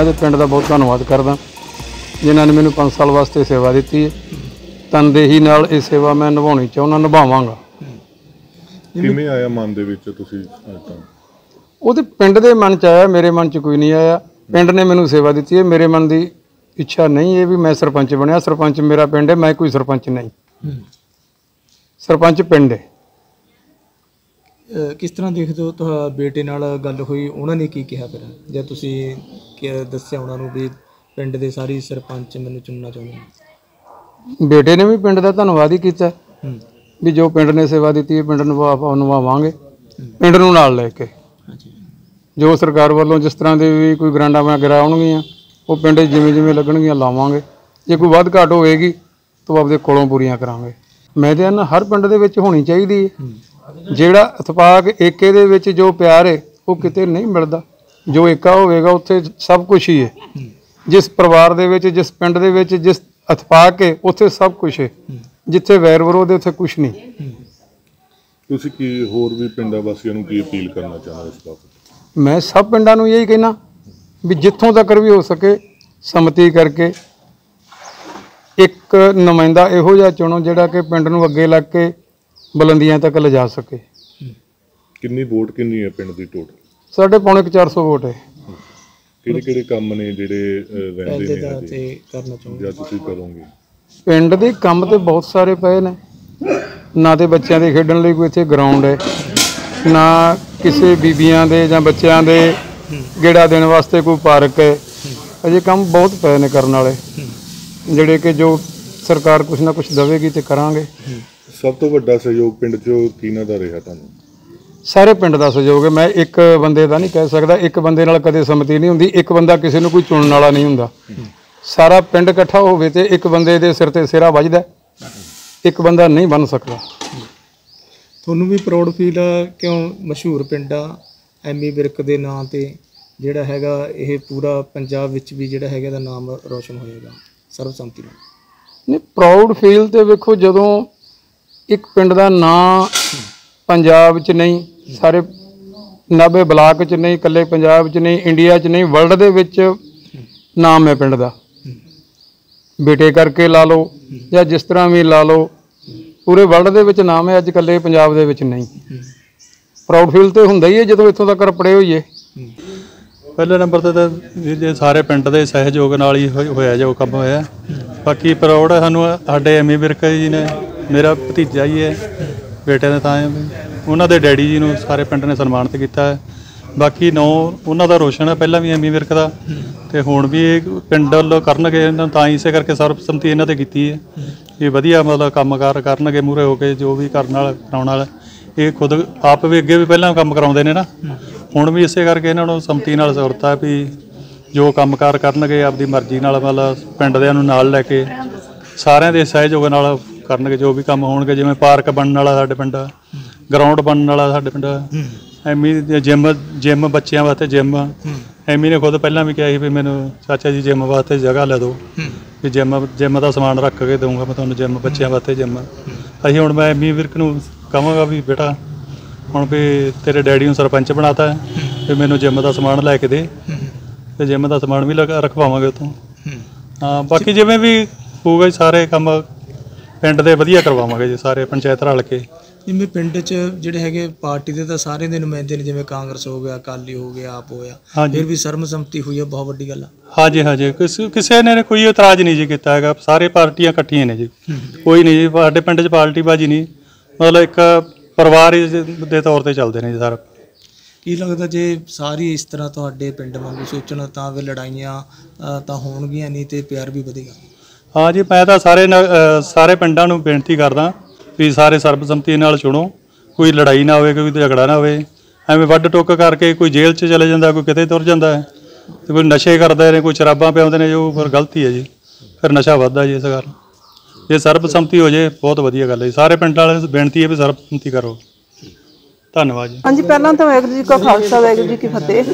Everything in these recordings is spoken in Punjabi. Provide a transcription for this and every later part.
मैं तो पिंड का बहुत धन्नवाद करदा जिन्हां ने मैनूं 5 साल वास्ते सेवा दी है। तनदेही नाल ये सेवा मैं निभाउणी चाहुंदा, निभावांगा। किवें आया मन दे विच तुसीं ਉਹਦੇ ਪਿੰਡ ਦੇ ਮਨ 'ਚ ਆਇਆ, ਮੇਰੇ ਮਨ 'ਚ ਕੋਈ ਨਹੀਂ ਆਇਆ। ਪਿੰਡ ਨੇ ਮੈਨੂੰ ਸੇਵਾ ਦਿੱਤੀ ਹੈ, ਮੇਰੇ ਮਨ ਦੀ ਇੱਛਾ ਨਹੀਂ ਹੈ ਵੀ ਮੈਂ ਸਰਪੰਚ ਬਣਿਆ। ਸਰਪੰਚ ਮੇਰਾ ਪਿੰਡ ਹੈ, ਮੈਂ ਕੋਈ ਸਰਪੰਚ ਨਹੀਂ। ਸਰਪੰਚ ਪਿੰਡ ਹੈ। किस तरह देखते हो तो बेटे नाल गल हुई, उन्होंने की कहा फिर जब तुसी दस्सिया उन्होंने भी पिंड दे सारी सरपंच मैनूं चुनना चाहुंदे? बेटे ने भी पिंड का धन्नवाद ही किया भी जो पिंड ने सेवा दी है पिंड निभावांगे, पिंड नूं नाल लैके। जो सरकार वालों जिस तरह के भी कोई ग्रांटां वगैरह आउणगीआं वो पिंड जिवें जिवें लगणगीआं लावांगे। जे कोई वध घाट होएगी तो आपदे कोलों पूरीआं करांगे। मैं तो ना हर पिंड दे विच होनी चाहिदी है। ਜਿਹੜਾ ਇਤਫਾਕ ਏਕੇ ਦੇ ਵਿੱਚ ਜੋ ਪਿਆਰ ਹੈ ਉਹ ਕਿਤੇ ਨਹੀਂ ਮਿਲਦਾ। ਜੋ ਏਕਾ ਹੋਵੇਗਾ ਉੱਥੇ ਸਭ ਕੁਝ ਹੀ ਹੈ। ਜਿਸ ਪਰਿਵਾਰ ਦੇ ਵਿੱਚ, ਜਿਸ ਪਿੰਡ ਦੇ ਵਿੱਚ ਜਿਸ ਇਤਫਾਕ ਹੈ ਉੱਥੇ ਸਭ ਕੁਝ ਹੈ। ਜਿੱਥੇ ਵੈਰ ਵਿਰੋਧ ਹੈ ਉੱਥੇ ਕੁਝ ਨਹੀਂ। ਤੁਸੀਂ ਕੀ ਹੋਰ ਵੀ ਪਿੰਡਾਂ ਵਾਸੀਆਂ ਨੂੰ ਕੀ ਅਪੀਲ ਕਰਨਾ ਚਾਹੁੰਦੇ ਇਸ ਬਾਬਤ? ਮੈਂ ਸਭ ਪਿੰਡਾਂ ਨੂੰ ਇਹੀ ਕਹਿਣਾ ਵੀ ਜਿੱਥੋਂ ਤੱਕ ਵੀ ਹੋ ਸਕੇ ਸੰਮਤੀ ਕਰਕੇ ਇੱਕ ਨੁਮਾਇੰਦਾ ਇਹੋ ਜਿਹਾ ਚੁਣੋ ਜਿਹੜਾ ਕਿ ਪਿੰਡ ਨੂੰ ਅੱਗੇ ਲੱਗ ਕੇ बुलंदियां तक ले जा सके। कितनी वोट कितनी है पिंड दी टोटल? साढ़े पौने 400 वोट है। किहड़े काम ने जिहड़े रहिंदे ने ते करना चाहुंदे या तुसीं करोगे? पिंड दे काम ते बहुत सारे पए ने। ना ते बच्चों के खेडण लई कोई इत्थे ग्राउंड है, ना किसी बीबियां दे जां बच्चों दे गेड़ा देने वास्ते कोई पार्क है। अजे काम बहुत पए ने करन वाले जिहड़े कि जो सरकार कुछ ना कुछ देवेगी ते करांगे। सब तो वड्डा सहयोग पिंड चों किहਨਾਂ ਦਾ ਰਿਹਾ ਤੁਹਾਨੂੰ? ਸਾਰੇ ਪਿੰਡ ਦਾ ਸਹਿਯੋਗ ਹੈ। ਮੈਂ ਇੱਕ ਬੰਦੇ ਦਾ ਨਹੀਂ ਕਹਿ ਸਕਦਾ। ਇੱਕ ਬੰਦੇ ਨਾਲ ਕਦੇ ਸੰਮਤੀ ਨਹੀਂ ਹੁੰਦੀ। ਇੱਕ ਬੰਦਾ ਕਿਸੇ ਨੂੰ ਕੋਈ ਚੁਣਨ ਵਾਲਾ ਨਹੀਂ ਹੁੰਦਾ। ਸਾਰਾ ਪਿੰਡ ਇਕੱਠਾ ਹੋਵੇ ਤੇ ਇੱਕ ਬੰਦੇ ਦੇ ਸਿਰ ਤੇ ਸਿਹਰਾ ਵੱਜਦਾ। ਇੱਕ ਬੰਦਾ ਨਹੀਂ ਬਣ ਸਕਦਾ। ਤੁਹਾਨੂੰ ਵੀ ਪ੍ਰਾਊਡ ਫੀਲ ਕਿਉਂ? ਮਸ਼ਹੂਰ ਪਿੰਡ ਆ ਐਮੀ ਵਿਰਕ ਦੇ ਨਾਂ ਤੇ ਜਿਹੜਾ ਹੈਗਾ ਇਹ ਪੂਰਾ ਪੰਜਾਬ ਵਿੱਚ ਵੀ ਜਿਹੜਾ ਹੈਗਾ ਦਾ ਨਾਮ ਰੋਸ਼ਨ ਹੋਏਗਾ ਸਰਬਸੰਮਤੀ ਨਾਲ। ਨਹੀਂ, ਪ੍ਰਾਊਡ ਫੀਲ ਤੇ ਵੇਖੋ ਜਦੋਂ एक पिंड का नाम पंजाब च नहीं, सारे 90 ब्लाक च नहीं, कल्ले पंजाब च नहीं, इंडिया च नहीं, वर्ल्ड दे विच नाम है पिंड का। बेटे करके ला लो या जिस तरह भी ला लो, पूरे वर्ल्ड दे विच नाम है। अज कल्ले पंजाब दे विच नहीं। प्राउड फील तो हुंदा ही है जदों इत्थों तक रपड़े होईए। पहले नंबर तो जे सारे पिंड के सहयोग नाल ही होया जो काम होया। बाकी प्राउड सानूं साडे एमी विरक जी ने, मेरा भतीजा ही है, बेटे ने तां उन्होंने डैडी जी ने सारे पिंड ने सन्मानित किया है। बाकी नौ उन्होंने रोशन है पहला भी एमी विरक का तो हुण भी पिंड वालों करनगे तां ही इसे करके सर्बसम्मति इन्होंने की है कि वधिया मतलब कामकार करनगे मूहरे होके जो भी करने वाला कराने वाला। ये खुद आप भी अगे भी पहला काम कराउंदे ने ना, हुण भी इसे करके इन्हों सम्मति नाल सुरत है भी जो कामकार करनगे आपकी मर्जी नाल मतलब पिंड दिआं नूं नाल लैके सारिਆਂ ਦੇ सहयोग नाल करनगे जो भी काम होणगे। जिवें पार्क बनने वाला साडे पिंड, ग्राउंड बनने वाला साडे पिंड, एमी जिम बच्चों वास्ते जिम एमी ने खुद पहला भी कहा भी मैनू चाचा जी जिम वास्ते जगह लै दो भी जिम का समान रख के दूँगा मैं तुहानूं जिम बच्चों वास्ते जिम। असीं हुण मैं एमी विरक नूं कहांगा भी बेटा हुण भी तेरे डैडी नूं सरपंच बनाता है भी मैनूं जिम का समान लैके दे ते जिम का समान भी रखवावांगे उत्तों। हाँ बाकी जिवें भी होगा सारे काम पिंड दे वधिया करवावांगे जी, सारे पंचायत रल के। जिवें पिंड च जिहड़े हैगे पार्टी दे तां सारे दे नुमाइंदे ने, जिवें कांग्रेस हो गया, अकाली हो गया, आप होया, फिर भी सर्बसम्मति हुई है, बहुत वड्डी गल है। हाँ जी, हाँ जी, किसी ने कोई इतराज़ नहीं जी किया है। सारे पार्टियां इकट्ठियां ने जी, कोई नहीं जी साडे पिंड च पार्टीबाजी नहीं, मतलब एक परिवार के तौर पर चलते हैं जी सारा। ਕੀ ਲੱਗਦਾ ਜੇ ਸਾਰੀ ਇਸ ਤਰ੍ਹਾਂ ਤੁਹਾਡੇ ਪਿੰਡ ਵਾਂਗੂ ਸੋਚਣ ਤਾਂ ਵੀ ਲੜਾਈਆਂ ਤਾਂ ਹੋਣਗੀਆਂ ਨਹੀਂ ਤੇ ਪਿਆਰ ਵੀ ਵਧੇਗਾ? हाँ जी, मैं तो सारे पिंडां नूं बेनती करदा भी सारे सर्बसम्मति नाल चुनो, कोई लड़ाई ना होवे, कोई झगड़ा ना होवे। एवें वड्ड टुक करके कोई जेल च चले जांदा, कोई किते तुर जांदा है, ते कोई नशे करदे ने, कोई शराबां पिआउंदे ने, जो फिर गलती है जी, फिर नशा वधदा जी। इस कारण जे सर्बसम्मति हो जाए बहुत वधिया गल है। सारे पिंड वाले बेनती है भी सर्बसम्मति करो। धन्यवाद जी। हाँ जी, पहला तो वाहिगुरू जी का खालसा वाहिगुरू जी की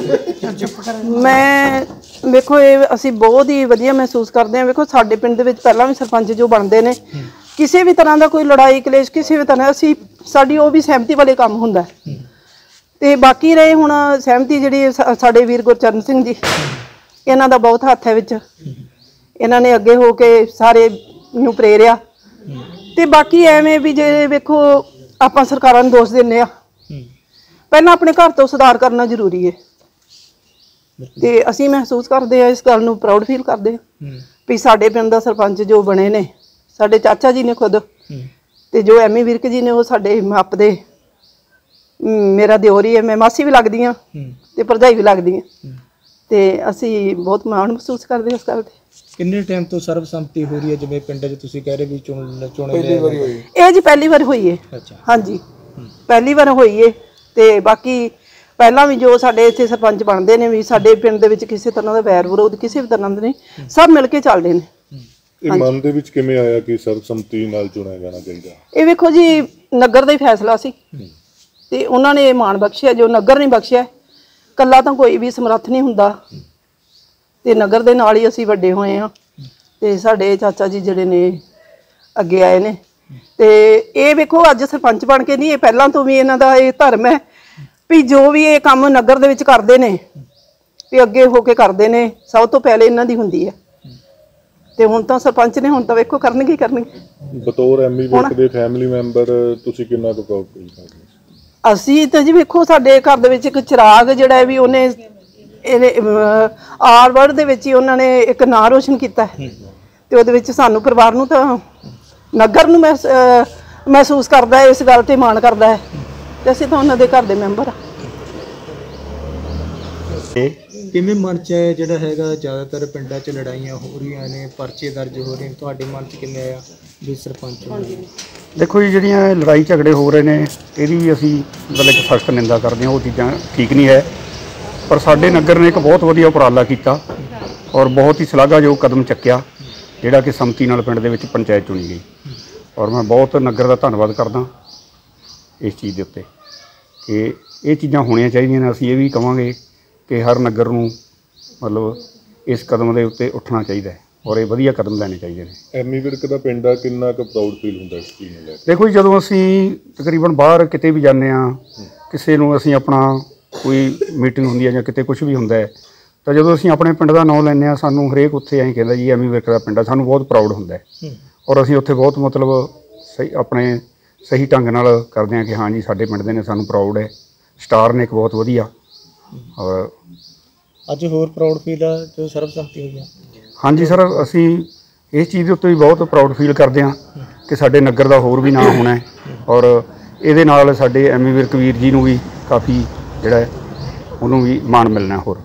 फतेह। मैं वेखो ये असीं बहुत ही वधिया महसूस करते हैं। वेखो साडे पिंड दे विच पहलां भी सरपंच जो बनते हैं, किसी भी तरह का कोई लड़ाई कलेश किसी भी तरह असीं साडी वो भी सहमति वाले काम हुंदा है। ते बाकी रहे हुण सहमति जिहड़ी साडे वीर गुरचरण सिंह जी ਇਹਨਾਂ ਦਾ ਬਹੁਤ ਹੱਥ ਹੈ ਵਿੱਚ। ਇਹਨਾਂ ਨੇ ਅੱਗੇ ਹੋ ਕੇ ਸਾਰੇ ਨੂੰ ਪ੍ਰੇਰਿਆ। ਤੇ ਬਾਕੀ ਐਵੇਂ ਵੀ ਜੇ ਵੇਖੋ ਆਪਾਂ ਸਰਕਾਰਾਂ ਨੂੰ ਦੋਸ਼ ਦਿੰਦੇ ਆ, ਪਹਿਲਾਂ ਆਪਣੇ ਘਰ ਤੋਂ ਸੁਧਾਰ ਕਰਨਾ ਜ਼ਰੂਰੀ ਹੈ। ਤੇ ਅਸੀਂ ਮਹਿਸੂਸ ਕਰਦੇ ਆ, ਇਸ ਗੱਲ ਨੂੰ ਪ੍ਰਾਊਡ ਫੀਲ ਕਰਦੇ ਆ ਵੀ ਸਾਡੇ ਪਿੰਡ ਦਾ ਸਰਪੰਚ ਜੋ ਬਣੇ ਨੇ, ਸਾਡੇ ਚਾਚਾ ਜੀ ਨੇ ਖੁਦ, ਤੇ ਜੋ ਐਮੀ ਵਿਰਕ ਜੀ ਨੇ, ਉਹ ਸਾਡੇ ਮਾਪ ਦੇ, ਮੇਰਾ ਦਿਓਰ ਹੀ ਹੈ, ਮੈਂ ਮਾਸੀ ਵੀ ਲੱਗਦੀ ਹਾਂ ਤੇ ਭਰਜਾਈ ਵੀ ਲੱਗਦੀ ਹਾਂ। ਤੇ ਅਸੀਂ ਬਹੁਤ ਮਾਣ ਮਹਿਸੂਸ ਕਰਦੇ ਇਸ ਗੱਲ ਤੇ। ਕਿੰਨੇ ਟਾਈਮ ਤੋਂ ਸਰਬਸੰਮਤੀ ਹੋ ਰਹੀ ਹੈ, ਜਿਵੇਂ ਪਿੰਡ 'ਚ ਤੁਸੀਂ ਕਹਿ ਰਹੇ ਵੀ ਚੁਣੇ ਇਹ ਜੀ ਪਹਿਲੀ ਵਾਰ ਹੋਈ ਹੈ। ਅੱਛਾ, ਹਾਂਜੀ ਪਹਿਲੀ ਵਾਰ ਹੋਈ ਹੈ। ਤੇ ਬਾਕੀ ਪਹਿਲਾਂ ਵੀ ਜੋ ਸਾਡੇ ਇੱਥੇ ਸਰਪੰਚ ਬਣਦੇ ਨੇ ਵੀ ਸਾਡੇ ਪਿੰਡ ਦੇ ਵਿੱਚ ਕਿਸੇ ਤਰ੍ਹਾਂ ਦਾ ਵੈਰ ਵਿਰੋਧ ਕਿਸੇ ਵੀ ਤਰ੍ਹਾਂ ਦਾ ਨਹੀਂ, ਸਭ ਮਿਲ ਕੇ ਚੱਲਦੇ ਨੇ। ਇਹ ਮਨ ਦੇ ਵਿੱਚ ਕਿਵੇਂ ਆਇਆ ਕਿ ਸਰਬਸੰਮਤੀ ਨਾਲ ਚੁਣਿਆ ਜਾਣਾ ਚਾਹੀਦਾ? ਇਹ ਵੇਖੋ ਜੀ, ਨਗਰ ਦਾ ਹੀ ਫੈਸਲਾ ਸੀ ਤੇ ਉਹਨਾਂ ਨੇ ਮਾਣ ਬਖਸ਼ਿਆ, ਜੋ ਨਗਰ ਨੇ ਬਖਸ਼ਿਆ। ਕੱਲਾ ਤਾਂ ਕੋਈ ਵੀ ਸਮਰੱਥ ਨਹੀਂ ਹੁੰਦਾ, ਤੇ ਨਗਰ ਦੇ ਨਾਲ ਹੀ ਅਸੀਂ ਵੱਡੇ ਹੋਏ ਹਾਂ। ਤੇ ਸਾਡੇ ਚਾਚਾ ਜੀ ਜਿਹੜੇ ਨੇ ਅੱਗੇ ਆਏ ਨੇ। ਤੇ ਇਹ ਵੇਖੋ ਅੱਜ ਸਰਪੰਚ ਬਣ ਕੇ ਨਹੀਂ, ਇਹ ਪਹਿਲਾਂ ਤੋਂ ਵੀ ਇਹਨਾਂ ਦਾ ਇਹ ਧਰਮ ਹੈ ਵੀ ਜੋ ਵੀ ਇਹ ਕੰਮ ਨਗਰ ਦੇ ਵਿੱਚ ਕਰਦੇ ਨੇ ਵੀ ਅੱਗੇ ਹੋ ਕੇ ਕਰਦੇ ਨੇ, ਸਭ ਤੋਂ ਪਹਿਲੇ ਇਹਨਾਂ ਦੀ ਹੁੰਦੀ ਹੈ। ਤੇ ਹੁਣ ਤਾਂ ਸਰਪੰਚ ਨੇ, ਹੁਣ ਤਾਂ ਵੇਖੋ ਕਰਨਗੇ ਹੀ ਕਰਨਗੇ। ਬਤੌਰ ਐਮੀ ਵਿਰਕ ਦੇ ਫੈਮਿਲੀ ਮੈਂਬਰ ਤੁਸੀਂ ਕਿੰਨਾ ਕੁ ਪ੍ਰਾਊਡ ਫੀਲ ਕਰਦੇ ਹੋ? ਅਸੀਂ ਤਾਂ ਜੀ ਵੇਖੋ ਸਾਡੇ ਘਰ ਦੇ ਵਿੱਚ ਇੱਕ ਚਿਰਾਗ ਜਿਹੜਾ ਹੈ ਵੀ ਉਹਨੇ ਇਹਨੇ ਆਰ ਵਰਡ ਦੇ ਵਿੱਚ ਹੀ ਉਹਨਾਂ ਨੇ ਇੱਕ ਨਾਂ ਰੋਸ਼ਨ ਕੀਤਾ ਹੈ। ਤੇ ਉਹਦੇ ਵਿੱਚ ਸਾਨੂੰ ਪਰਿਵਾਰ ਨੂੰ ਤਾਂ ਨਗਰ ਨੂੰ ਮਹਿਸੂਸ ਕਰਦਾ ਹੈ, ਇਸ ਗੱਲ ਤੇ ਮਾਣ ਕਰਦਾ ਹੈ। ਤੇ ਅਸੀਂ ਤਾਂ ਉਹਨਾਂ ਦੇ ਘਰ ਦੇ ਮੈਂਬਰ ਆ। ਕਿਵੇਂ ਮਨ 'ਚ ਹੈ ਜਿਹੜਾ ਹੈਗਾ, ਜ਼ਿਆਦਾਤਰ ਪਿੰਡਾਂ 'ਚ ਲੜਾਈਆਂ ਹੋ ਰਹੀਆਂ ਨੇ, ਪਰਚੇ ਦਰਜ ਹੋ ਰਹੇ ਨੇ, ਤੁਹਾਡੇ ਮਨ 'ਚ ਕਿਵੇਂ ਆਇਆ ਵੀ ਸਰਪੰਚ? ਦੇਖੋ ਜੀ, ਜਿਹੜੀਆਂ ਲੜਾਈ ਝਗੜੇ ਹੋ ਰਹੇ ਨੇ ਇਹਦੀ ਵੀ ਅਸੀਂ ਮਤਲਬ ਕਿ ਸਖਤ ਨਿੰਦਾ ਕਰਦੇ ਹਾਂ। ਉਹ ਚੀਜ਼ਾਂ ਠੀਕ ਨਹੀਂ ਹੈ। ਪਰ ਸਾਡੇ ਨਗਰ ਨੇ ਇੱਕ ਬਹੁਤ ਵਧੀਆ ਉਪਰਾਲਾ ਕੀਤਾ ਔਰ ਬਹੁਤ ਹੀ ਸ਼ਲਾਘਾਯੋਗ ਕਦਮ ਚੱਕਿਆ, ਜਿਹੜਾ ਕਿ ਸੰਮਤੀ ਨਾਲ ਪਿੰਡ ਦੇ ਵਿੱਚ ਪੰਚਾਇਤ ਚੁਣੀ ਗਈ। ਔਰ ਮੈਂ ਬਹੁਤ ਨਗਰ ਦਾ ਧੰਨਵਾਦ ਕਰਦਾ ਇਸ ਚੀਜ਼ ਦੇ ਉੱਤੇ ਕਿ ਇਹ ਚੀਜ਼ਾਂ ਹੋਣੀਆਂ ਚਾਹੀਦੀਆਂ ਨੇ। ਅਸੀਂ ਇਹ ਵੀ ਕਹਾਂਗੇ ਕਿ ਹਰ ਨਗਰ ਨੂੰ ਮਤਲਬ ਇਸ ਕਦਮ ਦੇ ਉੱਤੇ ਉੱਠਣਾ ਚਾਹੀਦਾ ਹੈ ਔਰ ਇਹ ਵਧੀਆ ਕਦਮ ਲੈਣੇ ਚਾਹੀਦੇ ਨੇ। ਐਮੀ ਵਿਰਕ ਦਾ ਪਿੰਡ ਆ, ਕਿੰਨਾ ਕੁ ਪ੍ਰਾਊਡ ਫੀਲ ਹੁੰਦਾ ਇਸ ਚੀਜ਼ ਨੂੰ ਲੈ ਕੇ? ਦੇਖੋ ਜੀ, ਜਦੋਂ ਅਸੀਂ ਤਕਰੀਬਨ ਬਾਹਰ ਕਿਤੇ ਵੀ ਜਾਂਦੇ ਹਾਂ, ਕਿਸੇ ਨੂੰ ਅਸੀਂ ਆਪਣਾ ਕੋਈ ਮੀਟਿੰਗ ਹੁੰਦੀ ਹੈ ਜਾਂ ਕਿਤੇ ਕੁਝ ਵੀ ਹੁੰਦਾ ਹੈ, ਤਾਂ ਜਦੋਂ ਅਸੀਂ ਆਪਣੇ ਪਿੰਡ ਦਾ ਨਾਮ ਲੈਂਦੇ ਹਾਂ, ਸਾਨੂੰ ਹਰੇਕ ਉੱਥੇ ਐਂ ਕਹਿੰਦਾ ਜੀ ਐਮੀ ਵਿਰਕ ਦਾ ਪਿੰਡ ਆ। ਸਾਨੂੰ ਬਹੁਤ ਪ੍ਰਾਊਡ ਹੁੰਦਾ ਹੈ ਔਰ ਅਸੀਂ ਉੱਥੇ ਬਹੁਤ ਮਤਲਬ ਆਪਣੇ ਸਹੀ ਢੰਗ ਨਾਲ ਕਰਦੇ ਹਾਂ ਕਿ ਹਾਂ ਜੀ ਸਾਡੇ ਪਿੰਡ ਦੇ ਨੇ, ਸਾਨੂੰ ਪ੍ਰਾਊਡ ਹੈ। ਸਟਾਰ ਨੇ ਇੱਕ ਬਹੁਤ ਵਧੀਆ। ਔਰ ਅੱਜ ਹੋਰ ਪ੍ਰਾਊਡ ਫੀਲ ਆ ਜੋ ਸਰਬਸੰਮਤੀ ਹੋਈ ਆ? ਹਾਂਜੀ ਸਰ, ਅਸੀਂ ਇਸ ਚੀਜ਼ ਦੇ ਉੱਤੇ ਵੀ ਬਹੁਤ ਪ੍ਰਾਊਡ ਫੀਲ ਕਰਦੇ ਹਾਂ ਕਿ ਸਾਡੇ ਨਗਰ ਦਾ ਹੋਰ ਵੀ ਨਾਂ ਹੋਣਾ ਹੈ ਔਰ ਇਹਦੇ ਨਾਲ ਸਾਡੇ ਐਮੀ ਵਿਰਕ ਵੀਰ ਜੀ ਨੂੰ ਵੀ ਕਾਫੀ ਜਿਹੜਾ ਹੈ ਉਹਨੂੰ ਵੀ ਮਾਣ ਮਿਲਣਾ। ਹੋਰ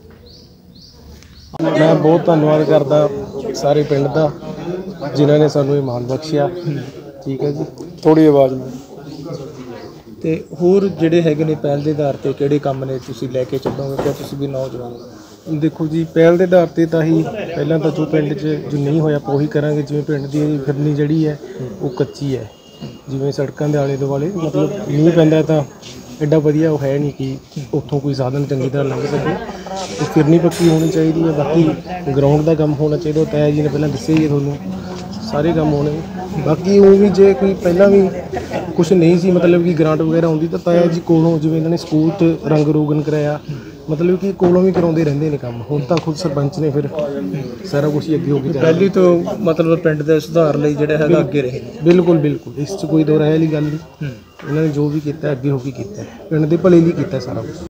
ਮੈਂ ਬਹੁਤ ਧੰਨਵਾਦ ਕਰਦਾ ਸਾਰੇ ਪਿੰਡ ਦਾ ਜਿਨ੍ਹਾਂ ਨੇ ਸਾਨੂੰ ਇਹ ਮਾਣ ਬਖਸ਼ਿਆ। ਠੀਕ ਹੈ ਜੀ, ਥੋੜੀ ਆਵਾਜ਼ ਨਾਲ। ਤੇ ਹੋਰ ਜਿਹੜੇ ਹੈਗੇ ਨੇ ਪਹਿਲ ਦੇ ਆਧਾਰ ਤੇ ਕਿਹੜੇ ਕੰਮ ਨੇ ਤੁਸੀਂ ਲੈ ਕੇ ਚੱਲੋਗੇ ਕਿ ਤੁਸੀਂ ਵੀ ਨੌਜਵਾਨ? ਦੇਖੋ ਜੀ, ਪਹਿਲ ਦੇ ਆਧਾਰ ਤੇ ਤਾਂ ਹੀ ਪਹਿਲਾਂ ਤਾਂ ਜੋ ਪਿੰਡ 'ਚ ਜੋ ਨਹੀਂ ਹੋਇਆ ਆਪਾਂ ਉਹੀ ਕਰਾਂਗੇ। ਜਿਵੇਂ ਪਿੰਡ ਦੀ ਫਿਰਨੀ ਜਿਹੜੀ ਹੈ ਉਹ ਕੱਚੀ ਹੈ, ਜਿਵੇਂ ਸੜਕਾਂ ਦੇ ਆਲੇ ਦੁਆਲੇ ਮਤਲਬ ਮੀਂਹ ਪੈਂਦਾ ਤਾਂ ਐਡਾ ਵਧੀਆ ਉਹ ਹੈ ਨਹੀਂ ਕਿ ਉੱਥੋਂ ਕੋਈ ਸਾਧਨ ਚੰਗੀ ਤਰ੍ਹਾਂ ਲੰਘ ਸਕੇ। ਉਹ ਫਿਰਨੀ ਪੱਕੀ ਹੋਣੀ ਚਾਹੀਦੀ ਹੈ। ਬਾਕੀ ਗਰਾਊਂਡ ਦਾ ਕੰਮ ਹੋਣਾ ਚਾਹੀਦਾ, ਤਾਇਆ ਜੀ ਨੇ ਪਹਿਲਾਂ ਦੱਸਿਆ ਹੀ ਹੈ ਤੁਹਾਨੂੰ, ਸਾਰੇ ਕੰਮ ਹੋਣੇ। ਬਾਕੀ ਉਹ ਵੀ ਜੇ ਕੋਈ ਪਹਿਲਾਂ ਵੀ ਕੁਛ ਨਹੀਂ ਸੀ ਮਤਲਬ ਕਿ ਗ੍ਰਾਂਟ ਵਗੈਰਾ ਆਉਂਦੀ ਤਾਂ ਤਾਇਆ ਜੀ ਕੋਲੋਂ, ਜਿਵੇਂ ਇਹਨਾਂ ਨੇ ਸਕੂਲ 'ਚ ਰੰਗ ਰੋਗਨ ਕਰਾਇਆ, ਮਤਲਬ ਕਿ ਕੋਲੋਂ ਵੀ ਕਰਾਉਂਦੇ ਰਹਿੰਦੇ ਨੇ ਕੰਮ। ਹੁਣ ਤਾਂ ਖੁਦ ਸਰਪੰਚ ਨੇ ਫਿਰ ਸਾਰਾ ਕੁਛ ਹੀ ਅੱਗੇ ਹੋ ਕੇ ਪਹਿਲੀ ਤੋਂ ਮਤਲਬ ਪਿੰਡ ਦੇ ਸੁਧਾਰ ਲਈ ਜਿਹੜਾ ਹੈਗਾ ਅੱਗੇ ਰਹੇ। ਬਿਲਕੁਲ ਬਿਲਕੁਲ, ਇਸ 'ਚ ਕੋਈ ਦੋ ਰਾਏ ਵਾਲੀ ਗੱਲ ਨਹੀਂ। ਇਹਨਾਂ ਨੇ ਜੋ ਵੀ ਕੀਤਾ ਅੱਗੇ ਹੋ ਕੇ ਕੀਤਾ, ਪਿੰਡ ਦੇ ਭਲੇ ਲਈ ਕੀਤਾ ਸਾਰਾ ਕੁਛ।